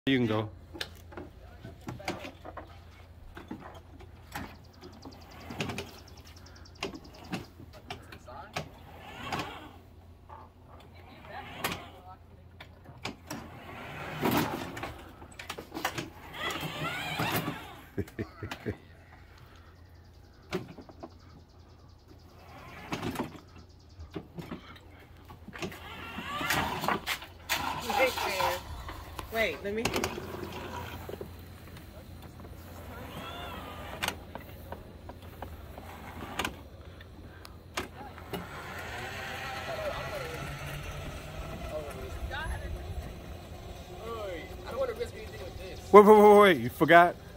You can go. Wait, let me. Wait, you forgot?